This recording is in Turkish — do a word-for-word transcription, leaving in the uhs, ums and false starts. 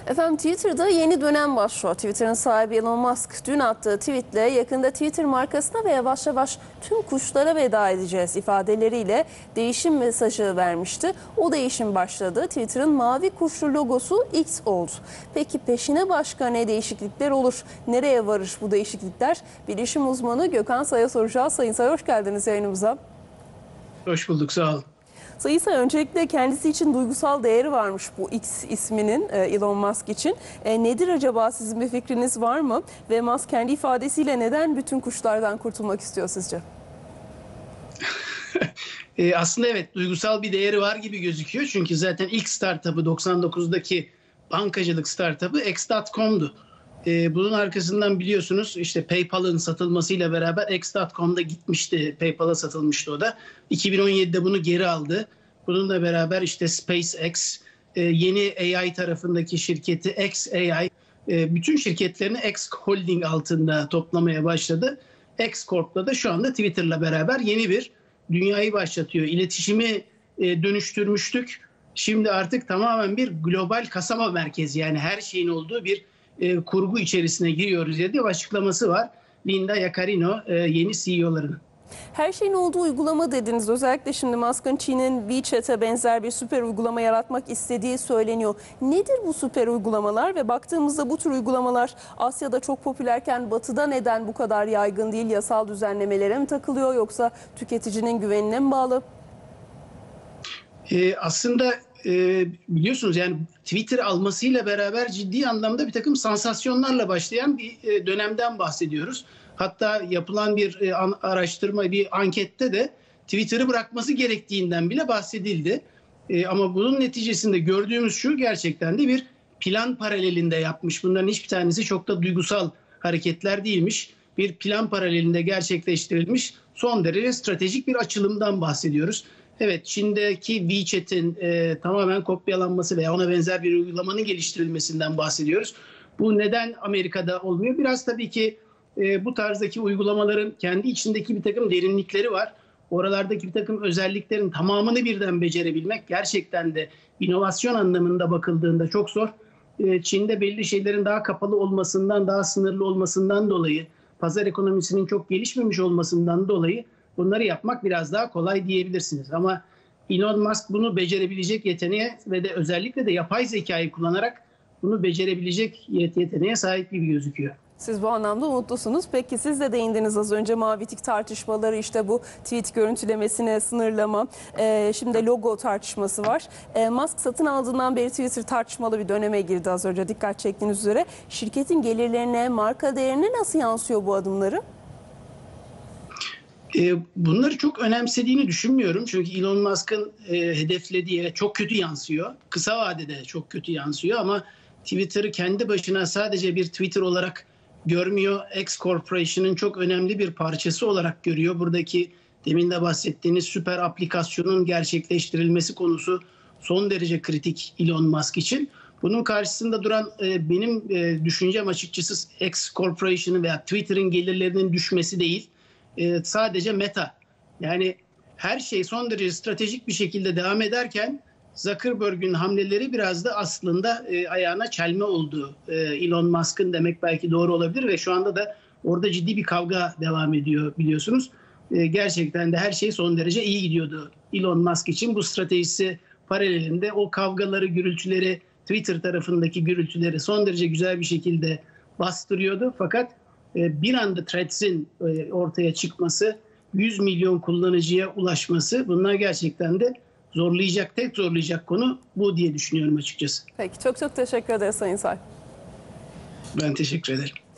Efendim Twitter'da yeni dönem başlıyor. Twitter'ın sahibi Elon Musk dün attığı tweetle yakında Twitter markasına ve yavaş yavaş tüm kuşlara veda edeceğiz ifadeleriyle değişim mesajı vermişti. O değişim başladı. Twitter'ın mavi kuşlu logosu X oldu. Peki peşine başka ne değişiklikler olur? Nereye varır bu değişiklikler? Bilişim uzmanı Gökhan Say'a soracağız. Sayın Say, hoş geldiniz yayınımıza. Hoş bulduk, sağ olun. Sayın Say, öncelikle kendisi için duygusal değeri varmış bu X isminin Elon Musk için. E, nedir acaba, sizin bir fikriniz var mı? Ve Musk kendi ifadesiyle neden bütün kuşlardan kurtulmak istiyor sizce? e, aslında evet, duygusal bir değeri var gibi gözüküyor. Çünkü zaten ilk startup'ı doksan dokuzdaki bankacılık startup'ı X nokta com'du. E, bunun arkasından biliyorsunuz işte PayPal'ın satılmasıyla beraber X nokta com'da gitmişti. PayPal'a satılmıştı o da. iki bin on yedide bunu geri aldı. Bununla beraber işte SpaceX, e, yeni A I tarafındaki şirketi X A I, e, bütün şirketlerini X Holding altında toplamaya başladı. X Corp'la da şu anda Twitter'la beraber yeni bir dünyayı başlatıyor. İletişimi e, dönüştürmüştük. Şimdi artık tamamen bir global kasaba merkezi, yani her şeyin olduğu bir e, kurgu içerisine giriyoruz diye bir açıklaması var Linda Yaccarino, e, yeni C E O'larının. Her şeyin olduğu uygulama dediniz. Özellikle şimdi Musk'ın Çin'in WeChat'e benzer bir süper uygulama yaratmak istediği söyleniyor. Nedir bu süper uygulamalar ve baktığımızda bu tür uygulamalar Asya'da çok popülerken Batı'da neden bu kadar yaygın değil? Yasal düzenlemelere mi takılıyor yoksa tüketicinin güvenine mi bağlı? Ee, aslında e, biliyorsunuz, yani Twitter almasıyla beraber ciddi anlamda bir takım sansasyonlarla başlayan bir e, dönemden bahsediyoruz. Hatta yapılan bir e, araştırma, bir ankette de Twitter'ı bırakması gerektiğinden bile bahsedildi. E, ama bunun neticesinde gördüğümüz şu: gerçekten de bir plan paralelinde yapmış. Bunların hiçbir tanesi çok da duygusal hareketler değilmiş. Bir plan paralelinde gerçekleştirilmiş son derece stratejik bir açılımdan bahsediyoruz. Evet, Çin'deki WeChat'in e, tamamen kopyalanması veya ona benzer bir uygulamanın geliştirilmesinden bahsediyoruz. Bu neden Amerika'da olmuyor? Biraz tabii ki e, bu tarzdaki uygulamaların kendi içindeki bir takım derinlikleri var. Oralardaki bir takım özelliklerin tamamını birden becerebilmek gerçekten de inovasyon anlamında bakıldığında çok zor. E, Çin'de belli şeylerin daha kapalı olmasından, daha sınırlı olmasından dolayı, pazar ekonomisinin çok gelişmemiş olmasından dolayı bunları yapmak biraz daha kolay diyebilirsiniz. Ama Elon Musk bunu becerebilecek yeteneğe ve de özellikle de yapay zekayı kullanarak bunu becerebilecek yeteneğe sahip gibi gözüküyor. Siz bu anlamda umutlusunuz. Peki siz de değindiniz az önce mavi tik tartışmaları, işte bu tweet görüntülemesine sınırlama, ee, şimdi logo tartışması var. Ee, Musk satın aldığından beri Twitter tartışmalı bir döneme girdi, az önce dikkat çektiğiniz üzere. Şirketin gelirlerine, marka değerine nasıl yansıyor bu adımları? Bunları çok önemsediğini düşünmüyorum. Çünkü Elon Musk'ın hedeflediği çok kötü yansıyor. Kısa vadede çok kötü yansıyor ama Twitter'ı kendi başına sadece bir Twitter olarak görmüyor. X Corporation'ın çok önemli bir parçası olarak görüyor. Buradaki demin de bahsettiğiniz süper aplikasyonun gerçekleştirilmesi konusu son derece kritik Elon Musk için. Bunun karşısında duran benim düşüncem açıkçası X Corporation'ın veya Twitter'ın gelirlerinin düşmesi değil. Ee, sadece Meta, yani her şey son derece stratejik bir şekilde devam ederken Zuckerberg'ün hamleleri biraz da aslında e, ayağına çelme oldu. E, Elon Musk'ın demek belki doğru olabilir ve şu anda da orada ciddi bir kavga devam ediyor biliyorsunuz. E, gerçekten de her şey son derece iyi gidiyordu Elon Musk için. Bu stratejisi paralelinde o kavgaları, gürültüleri, Twitter tarafındaki gürültüleri son derece güzel bir şekilde bastırıyordu. Fakat bir anda Threads'in ortaya çıkması, yüz milyon kullanıcıya ulaşması, bunlar gerçekten de zorlayacak, tek zorlayacak konu bu diye düşünüyorum açıkçası. Peki, çok çok teşekkür ederiz Sayın Say. Ben teşekkür ederim.